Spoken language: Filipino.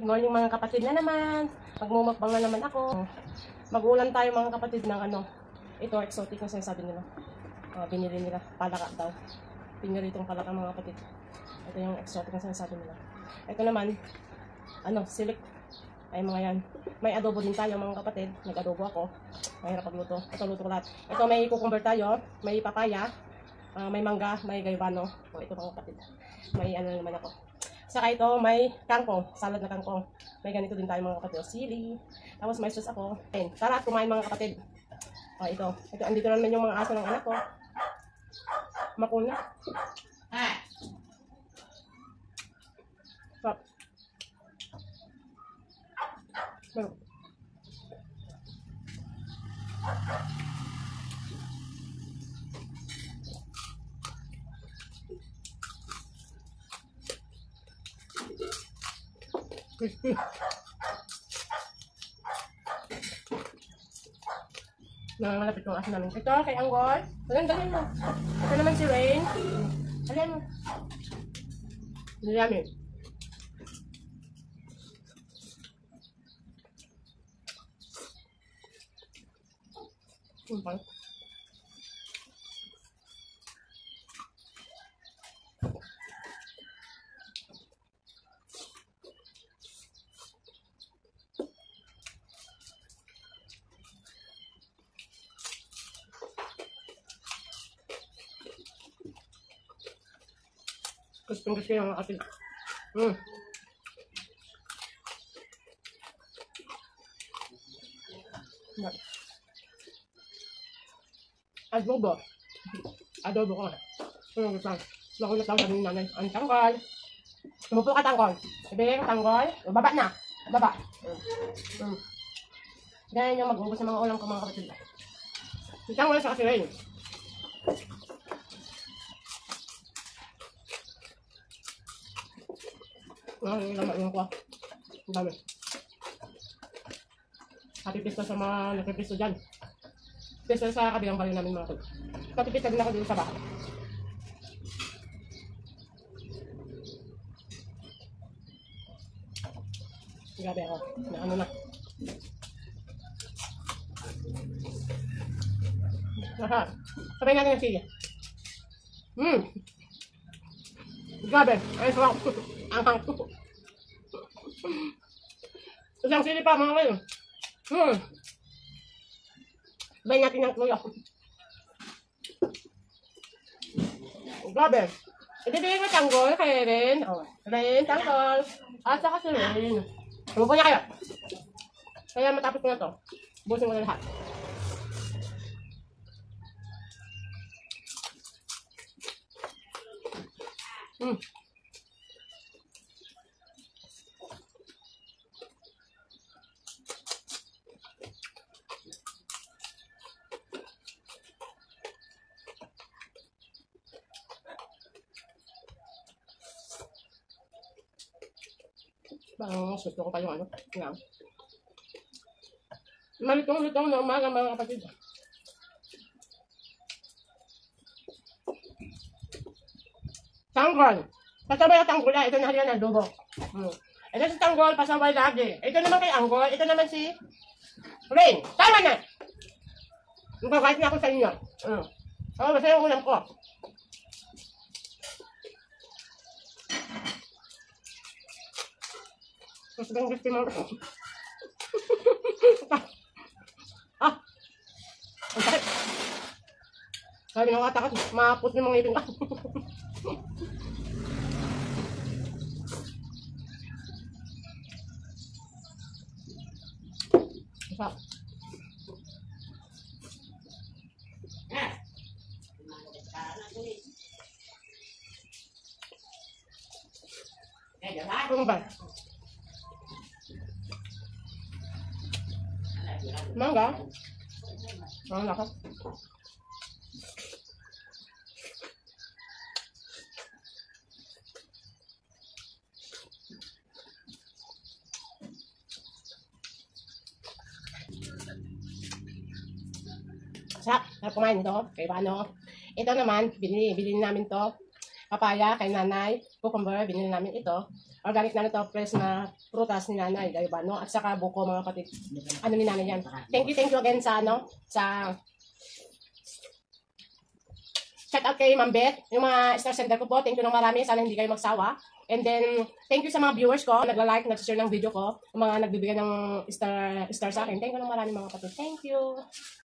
Good morning mga kapatid na naman. Magmumukbang na naman ako. Mag-ulam tayo mga kapatid ng ano. Ito, exotic na sinasabi nila. Binili nila. Palaka daw. Piniritong palaka mga kapatid. Ito yung exotic na sinasabi nila. Ito naman, silik. Ay mga yan. May adobo din tayo mga kapatid. Nag-adobo ako. Mahirap pagluto. Ito luto ko lahat. Ito may cucumber tayo. May papaya. May mangga. May gaybano. Ito mga kapatid. May ano naman ako. Saka ito, may kangkong, salad na kangkong. May ganito din tayo mga kapatid, sili. Tapos may sauce ako. Ayun, tara at kumain mga kapatid. Ito, andito naman yung mga aso ng anak ko. Makuna. Stop. Meron. Crispy. Malapit yung aso namin. Ito, kay Anggol. Dalhin mo. Ito naman si Rain. Dalhin mo. Yummy. Simple. Gusto yung atin. Adobo. Adobo ko. Gusto na tawag ng nanay. Ang tanggol. Tumupo ka tanggol. Sabihin ko tanggol. Baba na. Baba. Ganyan yung mag-ubos ng mga ulam ko mga kapatid. Si tanggol sa kasi rin. Yung laman yung kuha. Ang dami. Happy pista sa mga nagpipisto dyan. Pista sa kabilang bali namin mga kapatid. Patipista din ako dito sa bahay. Grabe ako. Na ano na. Sabay natin yung sige. Grabe. Ay, sarap. Anghang. Isang sili pa mga kayo. Sabay natin yung tuyo. Grabe. Ibibigay ko tanggol kay Ren. Ren, tanggol. At saka si Ren. Tumupo niya kayo. Kaya matapos ko na to. Busin ko na lahat. Gusto ko pa yung ano. Yan. Malitong-litong na umaga mga kapatid. Tanggol. Pasabay ang tanggol. Ito na halian ng adobo. Ito si tanggol. Pasabay lagi. Ito naman kay Anggol. Ito naman si Rain. Tama na! Magkakait na ako sa inyo. Basta yung ulam ko. Gusto mo. Ang sakit. Sabi ng katakot, maput yung mga ipin ka. Masarap. Ano ba? Mangga? Ang lakas. Sarap kumain ito. Kay Bano. Ito naman, binili namin to. Papaya kay nanay. Cucumber, binili namin ito. Organic na ito, fresh na prutas ni nanay, diba, no? At saka buko, mga kapatid. Ano ni nanay yan. Thank you again sa, shout out kay Ma'am Beth, yung mga star sender ko po. Thank you ng marami. Sana hindi kayo magsawa. And then, thank you sa mga viewers ko, nagla-like, nag-share ng video ko, yung mga nagbibigay ng star sa akin. Thank you ng marami mga kapatid. Thank you.